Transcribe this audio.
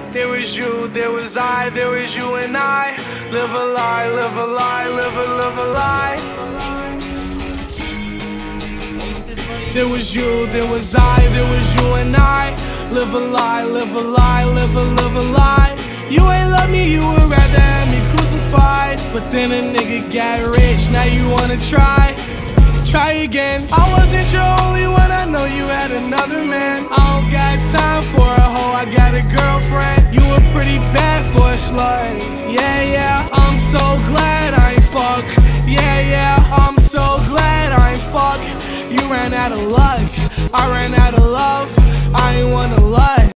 There was you, there was I, there was you and I. Live a lie, live a lie, live a lie. There was you, there was I, there was you and I. Live a lie, live a lie, live a lie. You ain't love me, you would rather have me crucified. But then a nigga got rich, now you wanna try again. I wasn't your only one, I know you had another man. I don't got time for a hoe, I got a girlfriend. You were pretty bad for a slut. Yeah, I'm so glad I ain't fuck. Yeah, I'm so glad I ain't fuck. You ran out of luck, I ran out of love. I ain't wanna lie.